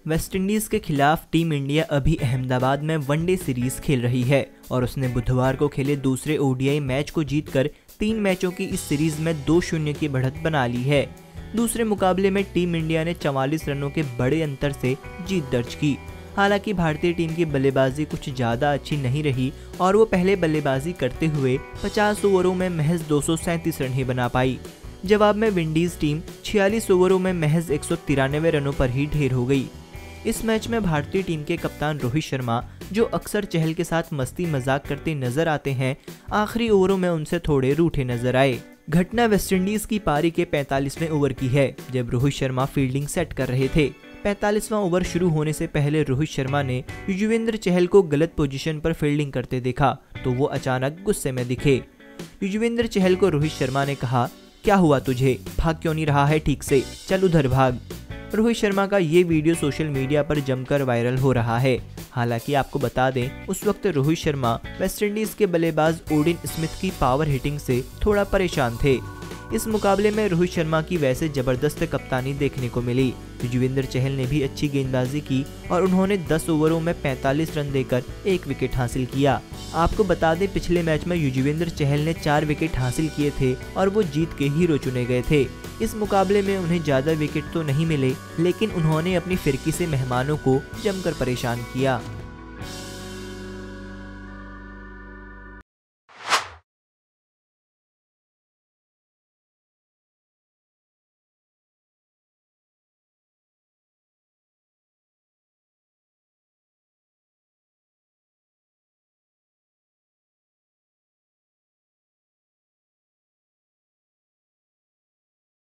West Indies के खिलाफ team India अभी अहमदाबाद में वनडे सीरीज खेल रही है और उसने बुधवार को खेले दूसरे ओडीआई मैच को जीतकर 3 मैचों की इस सीरीज में 2-0 की बढ़त बना ली है। दूसरे मुकाबले में टीम इंडिया ने 44 रनों के बड़े अंतर से जीत दर्ज की। हालांकि भारतीय टीम की बल्लेबाजी कुछ ज्यादा अच्छी नहीं रही और वो पहले बल्लेबाजी करते हुए 50 ओवरों में महज 237 रन ही बना पाई। जवाब में विंडीज टीम 46 ओवरों में महज 193 रनों पर ही ढेर हो गई। इस मैच में भारतीय टीम के कप्तान रोहित शर्मा, जो अक्सर चहल के साथ मस्ती मजाक करते नजर आते हैं, आखिरी ओवरों में उनसे थोड़े रूठे नजर आए। घटना वेस्टइंडीज की पारी के 45वें ओवर की है, जब रोहित शर्मा फील्डिंग सेट कर रहे थे। 45वां ओवर शुरू होने से पहले रोहित शर्मा ने युजवेंद्र चहल को गलत पोजीशन पर फील्डिंग करते देखा तो वो अचानक गुस्से में दिखे। युजवेंद्र चहल को रोहित शर्मा ने कहा, क्या हुआ तुझे, भाग क्यों नहीं रहा है ठीक से, चल उधर भाग। रोहित शर्मा का ये वीडियो सोशल मीडिया पर जमकर वायरल हो रहा है। हालांकि आपको बता दें, उस वक्त रोहित शर्मा वेस्टइंडीज के बल्लेबाज ओडिन स्मिथ की पावर हिटिंग से थोड़ा परेशान थे। इस मुकाबले में रोहित शर्मा की वैसे जबरदस्त कप्तानी देखने को मिली। युजवेंद्र चहल ने भी अच्छी गेंदबाजी की और उन्होंने 10 ओवरों में 45 रन देकर 1 विकेट हासिल किया। आपको बता दें, पिछले मैच में युजवेंद्र चहल ने 4 विकेट हासिल किए थे और वो जीत के हीरो चुने गए थे। इस मुकाबले में उन्हें ज्यादा विकेट तो नहीं मिले, लेकिन उन्होंने अपनी फिरकी से मेहमानों को जमकर परेशान किया।